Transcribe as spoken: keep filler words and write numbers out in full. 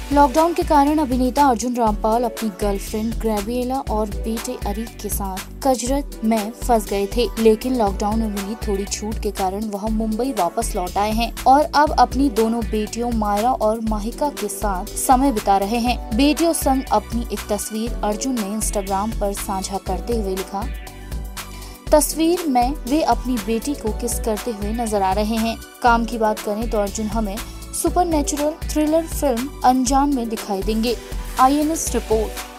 Lockdown के कारण अभिनेता अर्जुन रामपाल अपनी गर्लफ्रेंड गैब्रिएला और बेटे अरिक के साथ कजरत में फंस गए थे, लेकिन लॉकडाउन में मिली थोड़ी छूट के कारण वह मुंबई वापस लौट आए हैं और अब अपनी दोनों बेटियों मायरा और माहिका के साथ समय बिता रहे हैं। बेटियों संग अपनी एक तस्वीर अर्जुन ने इंस्टाग्राम पर साझा करते हुए लिखा, तस्वीर में वे अपनी बेटी को किस करते हुए नजर आ रहे हैं। काम की बात करें तो अर्जुन हमें सुपरनैचुरल थ्रिलर फिल्म अनजान में दिखाई देंगे। I N S report.